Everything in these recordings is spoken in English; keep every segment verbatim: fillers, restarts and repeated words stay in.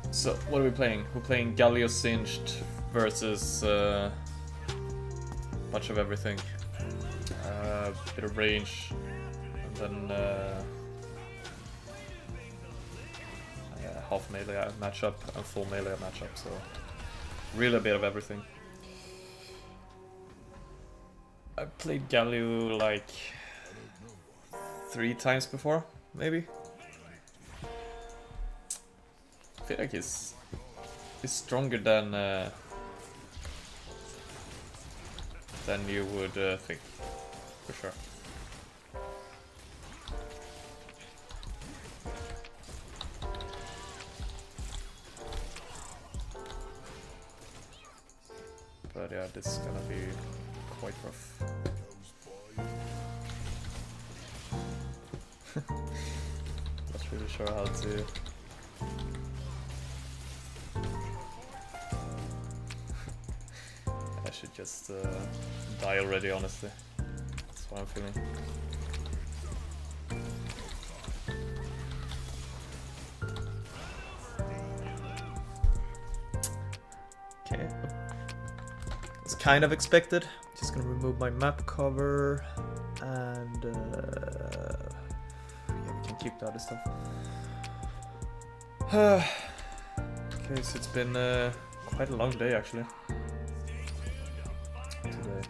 So, what are we playing? We're playing Galio Singed versus uh, a bunch of everything. Uh, bit of range, and then uh, uh, half melee matchup and full melee matchup, so really a bit of everything. I played Galio like three times before, maybe. I feel like he's, he's stronger than uh, than you would uh, think, for sure. But yeah, this is gonna be quite rough. Not really sure how to. I should just uh, die already, honestly. That's what I'm feeling. Okay. It's kind of expected. Just gonna remove my map cover and uh, yeah, we can keep the other stuff. Okay, so it's been uh, quite a long day actually. Today.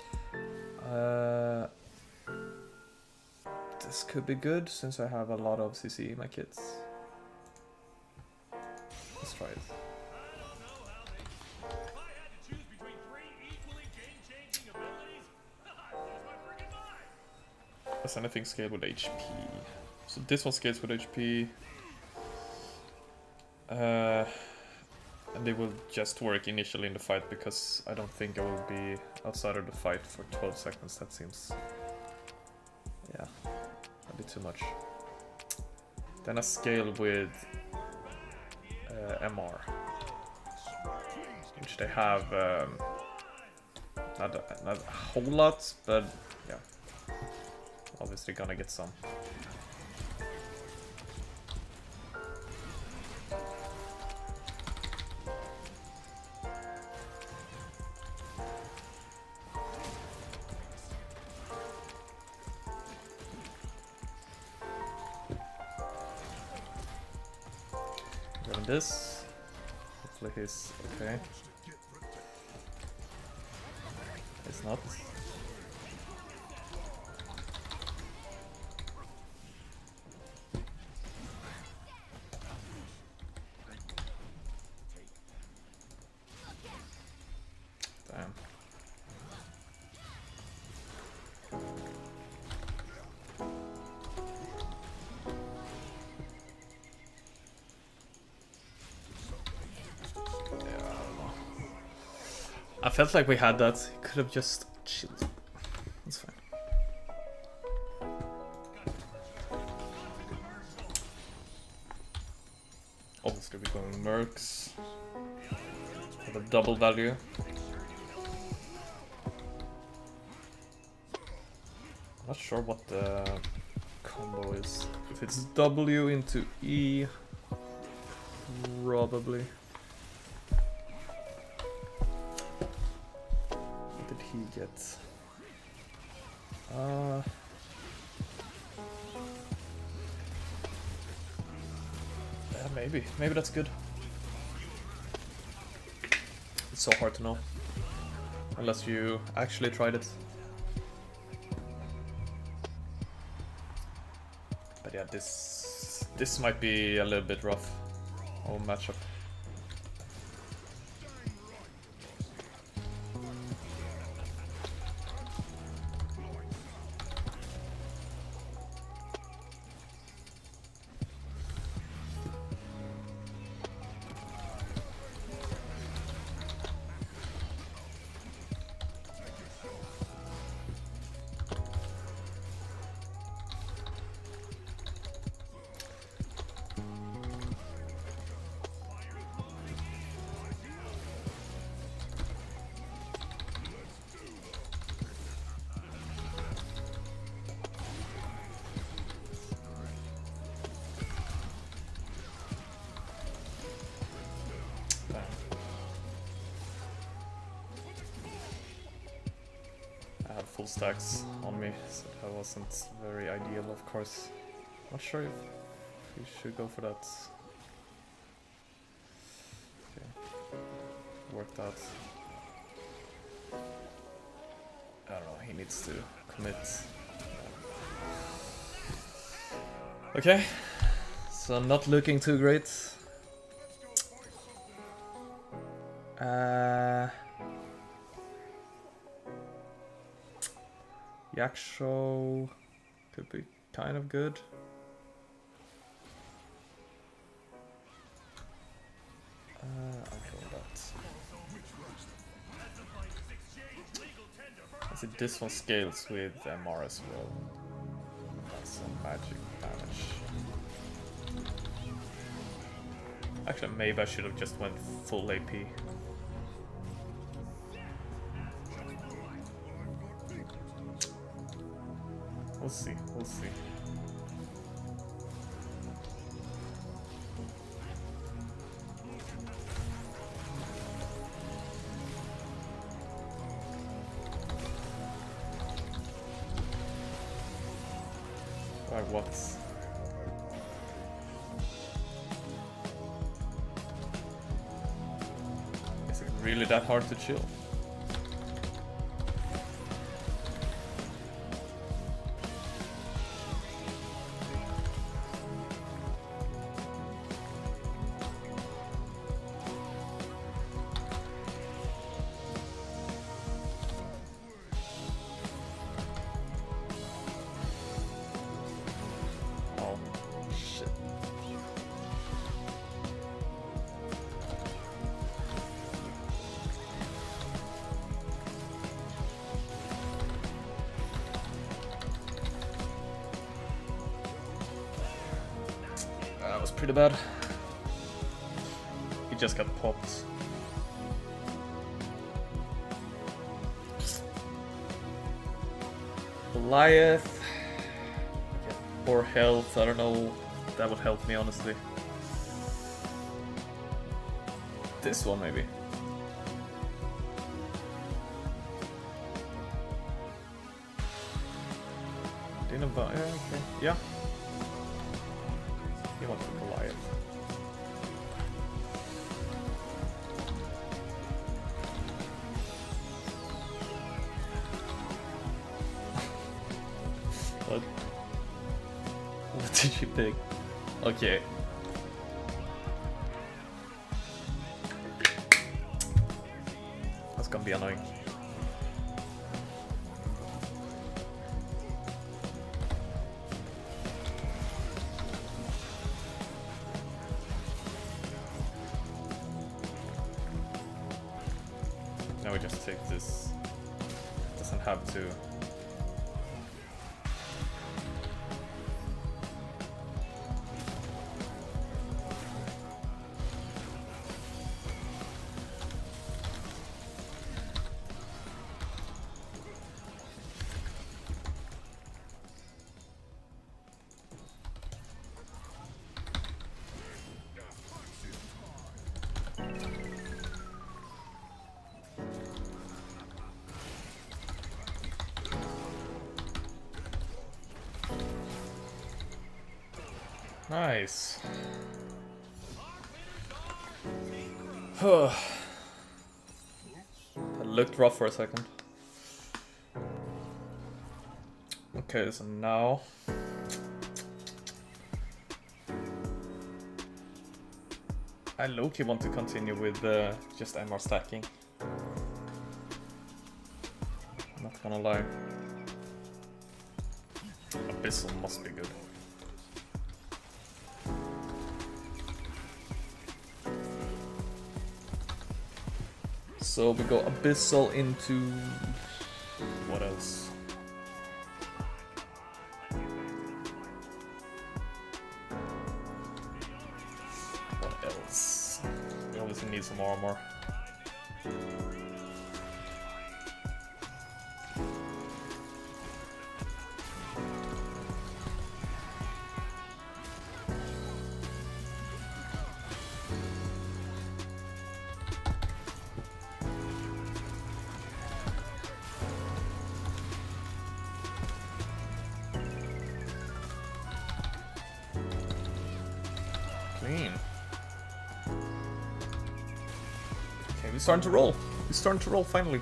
Uh, this could be good since I have a lot of C C in my kits. Let's try it. Does anything scale with H P? So this one scales with H P. Uh, and they will just work initially in the fight because I don't think I will be outside of the fight for twelve seconds. That seems, yeah, a bit too much. Then a scale with uh, M R, which they have um, not, a, not a whole lot, but yeah, obviously gonna get some. This. Hopefully he's okay. He's not. Damn. I felt like we had that. Could have just chilled. That's fine. Obviously we're going Mercs for the double value. I'm not sure what the combo is. If it's W into E, probably. He gets uh yeah, maybe maybe that's good. It's so hard to know unless you actually tried it. But yeah, this this might be a little bit rough of a matchup. full stacks on me, so that wasn't very ideal, of course. Not sure if we should go for that. Okay, worked out. I don't know, he needs to commit. Okay, so not looking too great. Uh, Yaksho could be kind of good. Uh, I'll go with that. I see this one scales with M R as well. That's some magic damage. Actually, maybe I should have just went full A P. We'll see, we'll see. Alright, what? Is it really that hard to chill? Pretty bad. He just got popped. Goliath. Get more health. I don't know if that would help me, honestly. This one, maybe. Didn't buy. Yeah, okay. Yeah. He wants the Goliath. What? What did you pick? Okay. That's gonna be annoying. Now we just take this. Doesn't have to. Nice. That looked rough for a second. Okay, so now I low-key want to continue with uh, just M R stacking. Not gonna lie. Abyssal must be good. So we go Abyssal into... what else? What else? We obviously need some armor. Clean. Okay, we're starting to roll. We're starting to roll finally.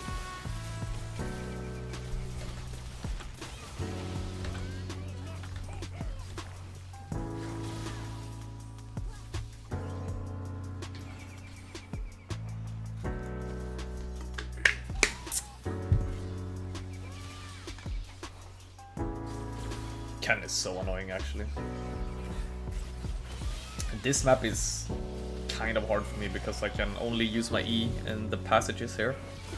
Ken is so annoying actually. This map is kind of hard for me because I can only use my E in the passages here.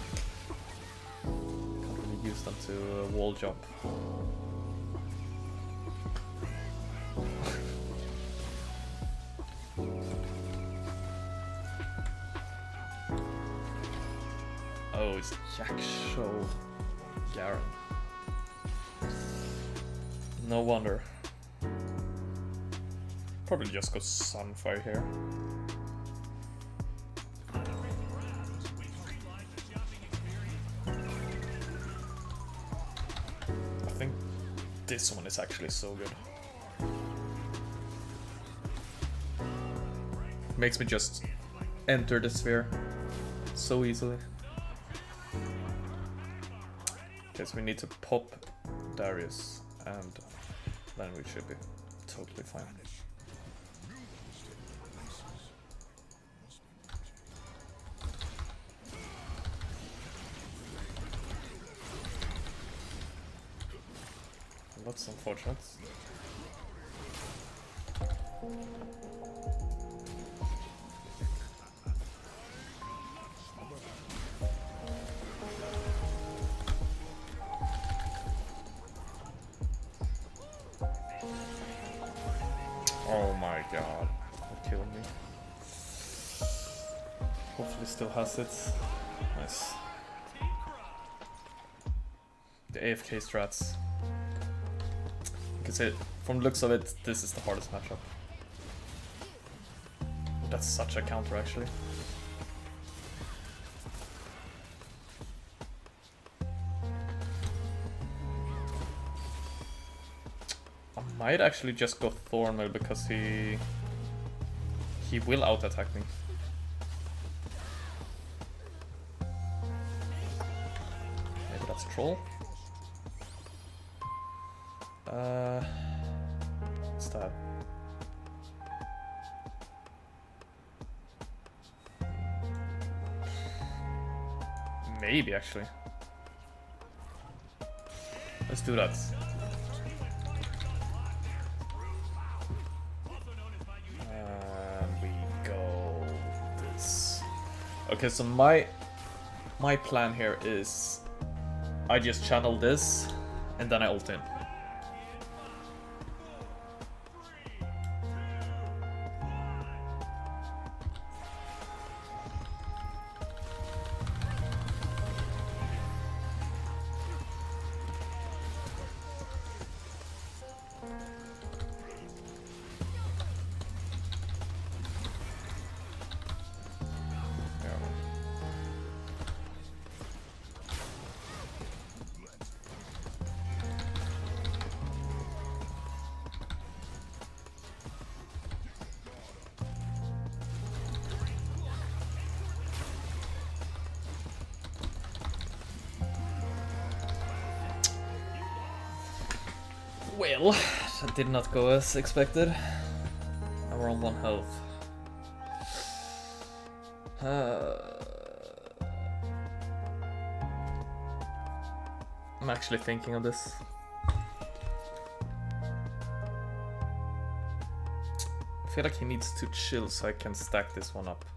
Can't really use them to uh, wall jump. Oh, it's Jack Show Garen. No wonder. Probably just go Sunfire here. I think this one is actually so good. Makes me just enter the sphere so easily. Okay, so we need to pop Darius and then we should be totally fine. That's unfortunate. Oh my god, that killed me. Hopefully still has it. Nice. The A F K strats. You can say, from the looks of it, this is the hardest matchup. That's such a counter actually. I might actually just go Thornmail because he he will out attack me. Maybe that's Troll. Uh, what's that? Maybe actually. Let's do that. And we go this. Okay, so my my plan here is I just channel this and then I ult in. Well, that did not go as expected. Now we're on one health. Uh, I'm actually thinking of this. I feel like he needs to chill so I can stack this one up.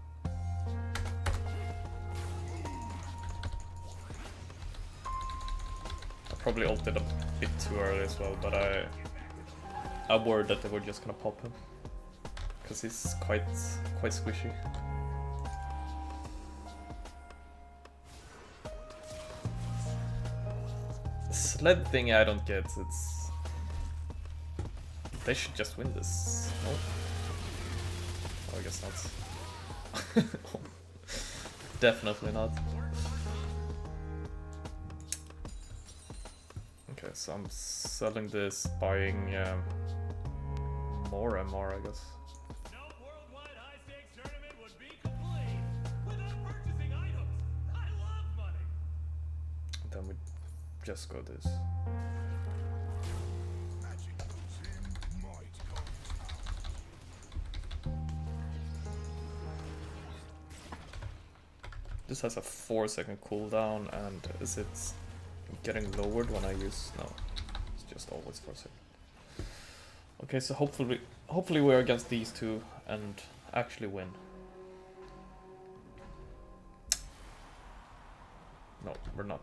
Probably ulted a bit too early as well, but I I'm worried that they were just gonna pop him because he's quite quite squishy. The sled thing I don't get. It's they should just win this. No, oh, I guess not. Definitely not. Okay, so I'm selling this, buying um, more M R, I guess. then we just go this. This has a four second cooldown, and is it getting lowered when I use? No, it's just always four seconds. Okay, so hopefully, hopefully we're against these two and actually win. No, we're not.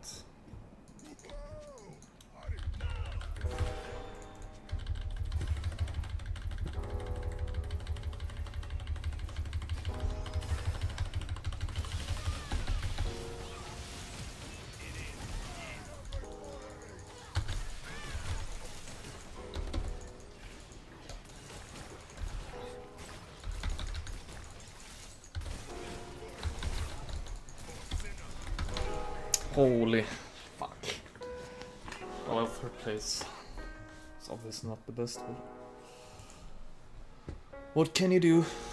Holy fuck. Well, third place. It's obviously not the best one. What can you do?